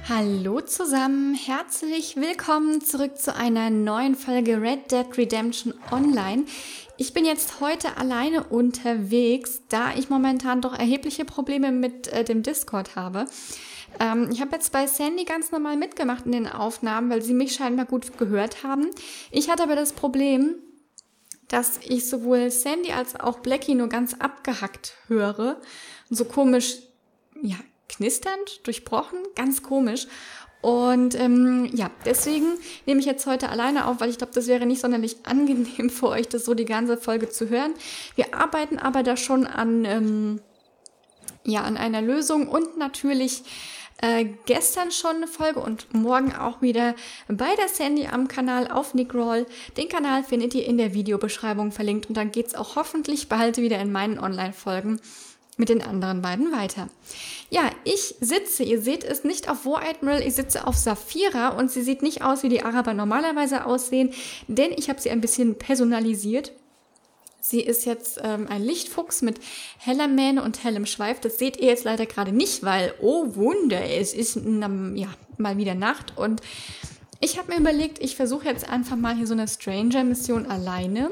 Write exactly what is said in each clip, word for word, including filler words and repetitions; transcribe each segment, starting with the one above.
Hallo zusammen, herzlich willkommen zurück zu einer neuen Folge Red Dead Redemption Online. Ich bin jetzt heute alleine unterwegs, da ich momentan doch erhebliche Probleme mit äh, dem Discord habe. Ähm, ich habe jetzt bei Sandy ganz normal mitgemacht in den Aufnahmen, weil sie mich scheinbar gut gehört haben. Ich hatte aber das Problem, dass ich sowohl Sandy als auch Blackie nur ganz abgehackt höre und so komisch, ja, knisternd, durchbrochen, ganz komisch. Und ähm, ja, deswegen nehme ich jetzt heute alleine auf, weil ich glaube, das wäre nicht sonderlich angenehm für euch, das so die ganze Folge zu hören. Wir arbeiten aber da schon an, ähm, ja, an einer Lösung und natürlich äh, gestern schon eine Folge und morgen auch wieder bei der Sandy am Kanal auf Nickroll. Den Kanal findet ihr in der Videobeschreibung verlinkt und dann geht's auch hoffentlich bald wieder in meinen Online-Folgen mit den anderen beiden weiter. Ja, ich sitze, ihr seht es nicht auf War Admiral, ich sitze auf Saphira und sie sieht nicht aus, wie die Araber normalerweise aussehen, denn ich habe sie ein bisschen personalisiert. Sie ist jetzt ähm, ein Lichtfuchs mit heller Mähne und hellem Schweif. Das seht ihr jetzt leider gerade nicht, weil, oh Wunder, es ist ähm, ja, mal wieder Nacht. Und ich habe mir überlegt, ich versuche jetzt einfach mal hier so eine Stranger-Mission alleine.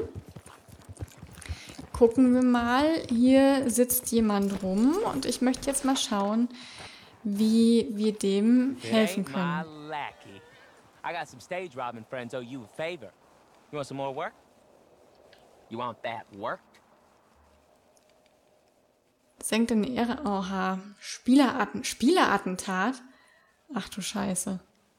Gucken wir mal, hier sitzt jemand rum und ich möchte jetzt mal schauen, wie wir dem helfen können. I got some stage robbing friends owe you a favor. You want some more work? You want that worked? Senkt in Ehre. Oha. Spieleratten Spielerattentat? Ach du Scheiße.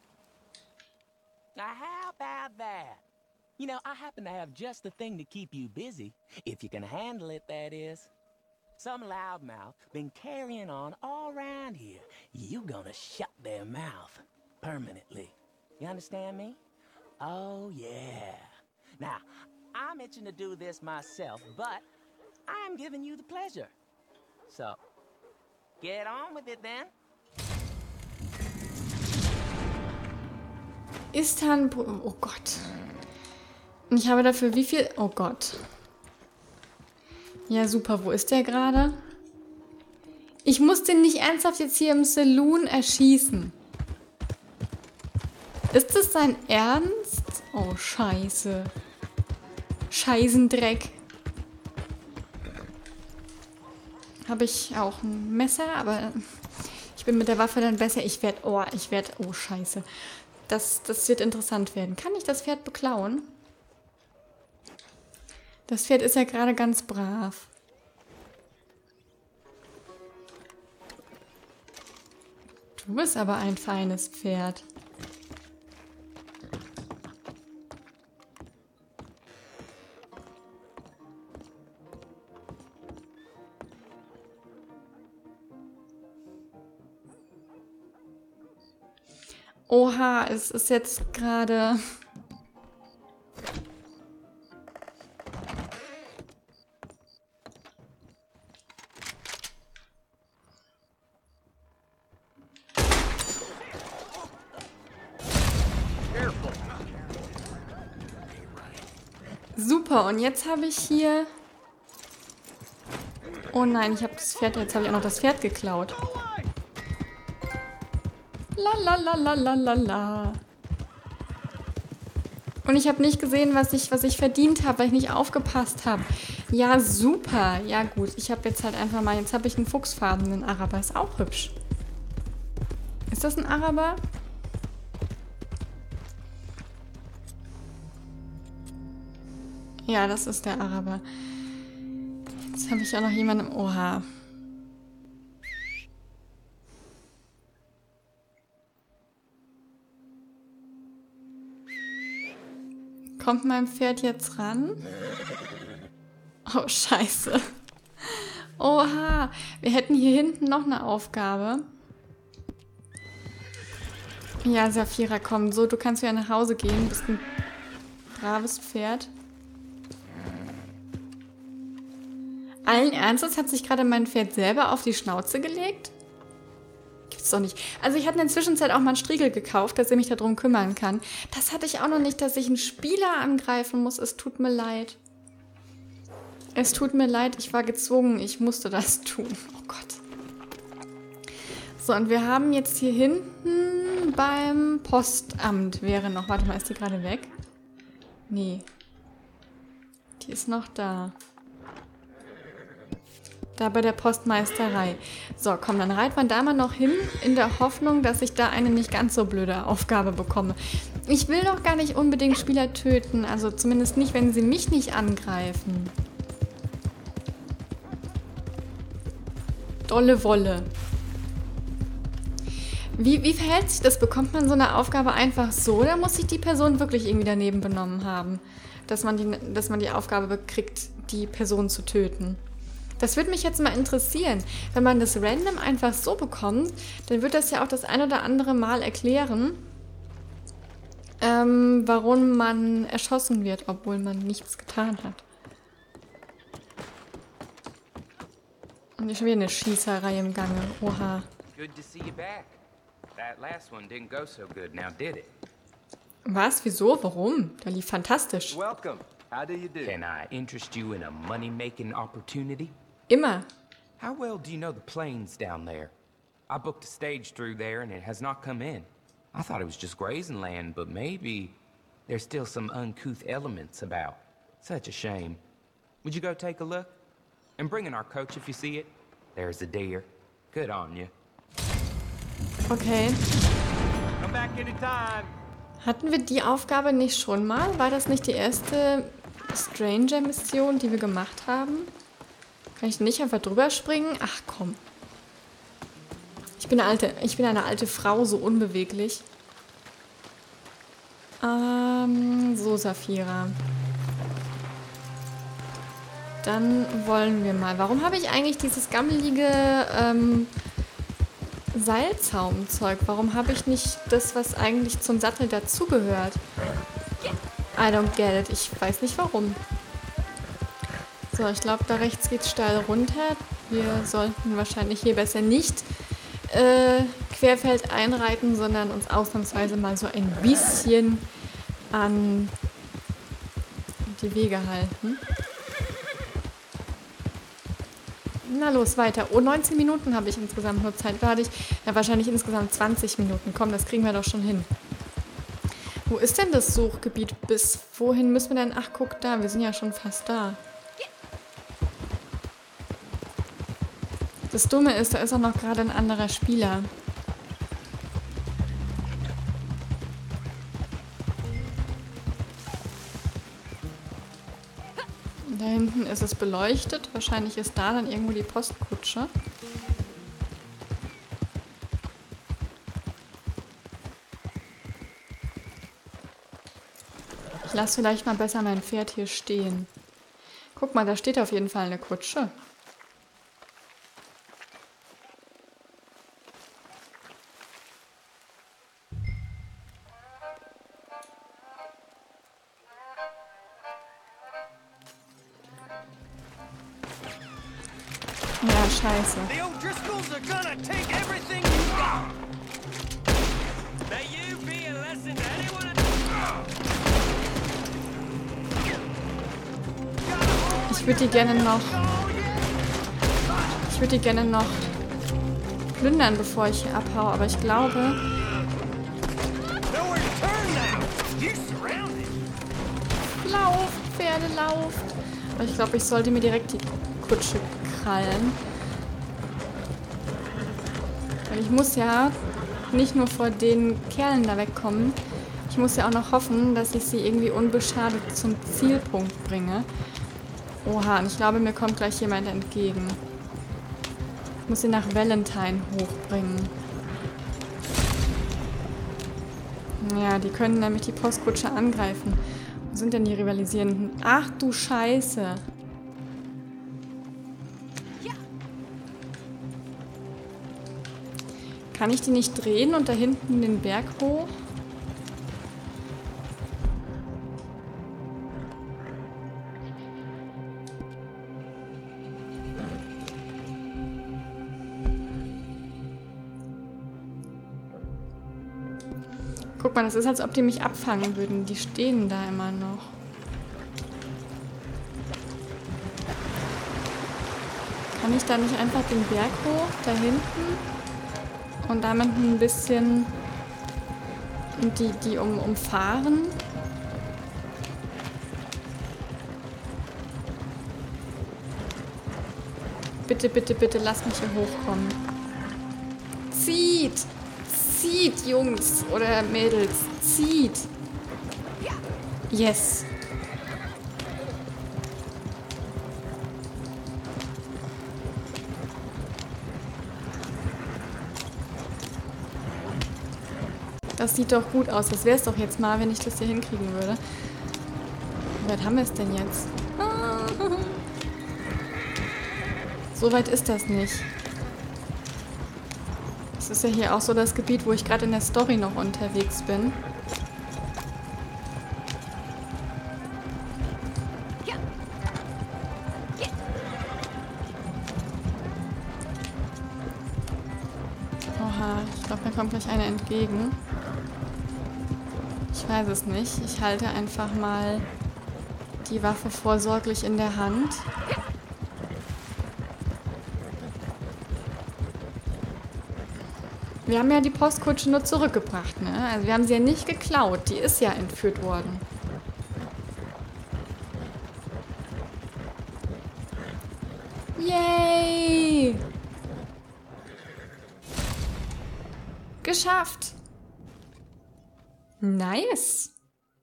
Now how about that? You know, I happen to have just the thing to keep you busy. If you can handle it, that is. Some loudmouth been carrying on all around here. You gonna shut their mouth permanently. You understand me? Oh, yeah. Now, I'm itching to do this myself, but I'm giving you the pleasure. So, get on with it then. Istanbul. Oh Gott. Und ich habe dafür wie viel... Oh Gott. Ja, super. Wo ist der gerade? Ich muss den nicht ernsthaft jetzt hier im Saloon erschießen. Ist das sein Ernst? Oh, scheiße. Scheißendreck. Habe ich auch ein Messer, aber ich bin mit der Waffe dann besser. Ich werde... Oh, ich werde... Oh, scheiße. Das, das wird interessant werden. Kann ich das Pferd beklauen? Das Pferd ist ja gerade ganz brav. Du bist aber ein feines Pferd. Oha, es ist jetzt gerade... Super, und jetzt habe ich hier... Oh nein, ich habe das Pferd... Jetzt habe ich auch noch das Pferd geklaut. La la la la la la la. Und ich habe nicht gesehen, was ich, was ich verdient habe, weil ich nicht aufgepasst habe. Ja, super. Ja gut, ich habe jetzt halt einfach mal... Jetzt habe ich einen fuchsfarbenen Araber. Ist auch hübsch. Ist das ein Araber? Ja, das ist der Araber. Jetzt habe ich auch noch jemanden im Oha. Kommt mein Pferd jetzt ran? Oh, scheiße. Oha. Wir hätten hier hinten noch eine Aufgabe. Ja, Saphira, komm. So, du kannst wieder nach Hause gehen. Du bist ein braves Pferd. Allen Ernstes hat sich gerade mein Pferd selber auf die Schnauze gelegt? Gibt's doch nicht. Also ich hatte in der Zwischenzeit auch mal einen Striegel gekauft, dass er mich darum kümmern kann. Das hatte ich auch noch nicht, dass ich einen Spieler angreifen muss. Es tut mir leid. Es tut mir leid, ich war gezwungen. Ich musste das tun. Oh Gott. So, und wir haben jetzt hier hinten... dann beim Postamt wäre noch... Warte mal, ist die gerade weg? Nee. Die ist noch da. Da bei der Postmeisterei. So, komm, dann reiten wir da mal noch hin, in der Hoffnung, dass ich da eine nicht ganz so blöde Aufgabe bekomme. Ich will doch gar nicht unbedingt Spieler töten, also zumindest nicht, wenn sie mich nicht angreifen. Dolle Wolle. Wie, wie verhält sich das? Bekommt man so eine Aufgabe einfach so, oder muss sich die Person wirklich irgendwie daneben benommen haben, dass man die, dass man die Aufgabe bekriegt, die Person zu töten? Das würde mich jetzt mal interessieren. Wenn man das random einfach so bekommt, dann wird das ja auch das ein oder andere Mal erklären, ähm, warum man erschossen wird, obwohl man nichts getan hat. Und hier ist schon wieder eine Schießerei im Gange. Oha. Good to see you back. That last one didn't go so good now, did it? Was? Wieso? Warum? Der lief fantastisch. Welcome. How do you do? Can I interest you in a money-making opportunity? Immer. How well do you know the plains down there? I booked a stage through there and it has not come in. I thought it was just grazing land, but maybe there's still some uncouth elements about. Such a shame. Would you go take a look? And bring in our coach if you see it. There's a deer. Good on you. Okay. Come back anytime. Hatten wir die Aufgabe nicht schon mal? War das nicht die erste Stranger-Mission, die wir gemacht haben? Kann ich nicht einfach drüber springen? Ach komm. Ich bin eine alte, ich bin eine alte Frau, so unbeweglich. Ähm, so, Saphira. Dann wollen wir mal. Warum habe ich eigentlich dieses gammelige ähm, Seilzaumzeug? Warum habe ich nicht das, was eigentlich zum Sattel dazugehört? I don't get it. Ich weiß nicht warum. So, ich glaube, da rechts geht es steil runter. Wir sollten wahrscheinlich hier besser nicht äh, querfeld einreiten, sondern uns ausnahmsweise mal so ein bisschen an die Wege halten. Na los, weiter. Oh, neunzehn Minuten habe ich insgesamt nur Zeit. Da hatte ich ja wahrscheinlich insgesamt zwanzig Minuten. Komm, das kriegen wir doch schon hin. Wo ist denn das Suchgebiet? Bis wohin müssen wir denn? Ach, guck da, wir sind ja schon fast da. Das Dumme ist, da ist auch noch gerade ein anderer Spieler. Da hinten ist es beleuchtet. Wahrscheinlich ist da dann irgendwo die Postkutsche. Ich lasse vielleicht mal besser mein Pferd hier stehen. Guck mal, da steht auf jeden Fall eine Kutsche. Ja, scheiße. The O'Driscolls are gonna take everything you got. May you be a lesson to anyone. Ich würde die gerne noch... Ich würde die gerne noch plündern, bevor ich hier abhaue. Aber ich glaube... Nowhere to turn now. You're surrounded. Lauft, Pferde, lauft. Aber ich glaube, ich sollte mir direkt die Kutsche krallen. Weil ich muss ja nicht nur vor den Kerlen da wegkommen. Ich muss ja auch noch hoffen, dass ich sie irgendwie unbeschadet zum Zielpunkt bringe. Oha, und ich glaube, mir kommt gleich jemand entgegen. Ich muss sie nach Valentine hochbringen. Ja, die können nämlich die Postkutsche angreifen. Wo sind denn die Rivalisierenden? Ach du Scheiße. Kann ich die nicht drehen und da hinten den Berg hoch? Guck mal, das ist, als ob die mich abfangen würden. Die stehen da immer noch. Kann ich da nicht einfach den Berg hoch, da hinten? Und damit ein bisschen Und die, die um, umfahren. Bitte, bitte, bitte, lass mich hier hochkommen. Zieht! Zieht, Jungs oder Mädels. Zieht! Yes! Das sieht doch gut aus. Das wäre es doch jetzt mal, wenn ich das hier hinkriegen würde. Wie weit haben wir es denn jetzt? So weit ist das nicht. Das ist ja hier auch so das Gebiet, wo ich gerade in der Story noch unterwegs bin. Oha, ich glaube, mir kommt gleich einer entgegen. Ich weiß es nicht. Ich halte einfach mal die Waffe vorsorglich in der Hand. Wir haben ja die Postkutsche nur zurückgebracht, ne? Also wir haben sie ja nicht geklaut. Die ist ja entführt worden. Yay! Geschafft! Nice!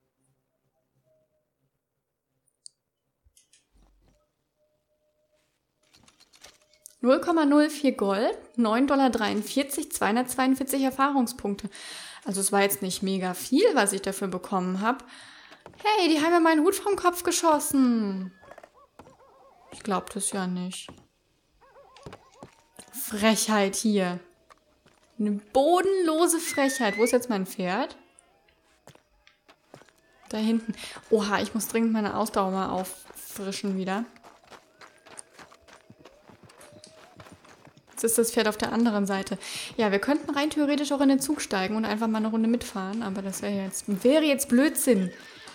null Komma null vier Gold, neun Komma dreiundvierzig Dollar, zweihundertzweiundvierzig Erfahrungspunkte. Also es war jetzt nicht mega viel, was ich dafür bekommen habe. Hey, die haben mir meinen Hut vom Kopf geschossen. Ich glaube das ja nicht. Frechheit hier. Eine bodenlose Frechheit. Wo ist jetzt mein Pferd? Da hinten. Oha, ich muss dringend meine Ausdauer mal auffrischen wieder. Jetzt ist das Pferd auf der anderen Seite. Ja, wir könnten rein theoretisch auch in den Zug steigen und einfach mal eine Runde mitfahren, aber das wäre jetzt, wäre jetzt Blödsinn.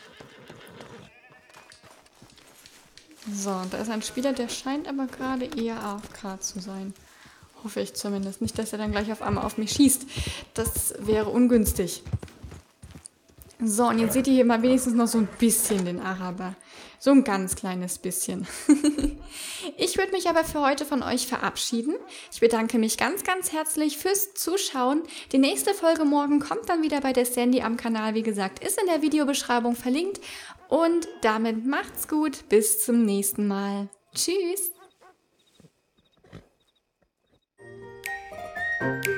So, und da ist ein Spieler, der scheint aber gerade eher A F K zu sein. Hoffe ich zumindest. Nicht, dass er dann gleich auf einmal auf mich schießt. Das wäre ungünstig. So, und jetzt seht ihr hier mal wenigstens noch so ein bisschen den Araber. So ein ganz kleines bisschen. Ich würde mich aber für heute von euch verabschieden. Ich bedanke mich ganz, ganz herzlich fürs Zuschauen. Die nächste Folge morgen kommt dann wieder bei der Sandy am Kanal. Wie gesagt, ist in der Videobeschreibung verlinkt. Und damit macht's gut. Bis zum nächsten Mal. Tschüss.